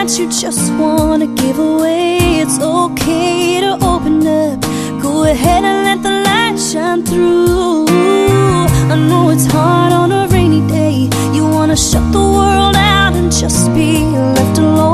that you just wanna give away. It's okay to open up. Go ahead and let the light shine through. I know it's hard on a rainy day. You wanna shut the world out and just be left alone.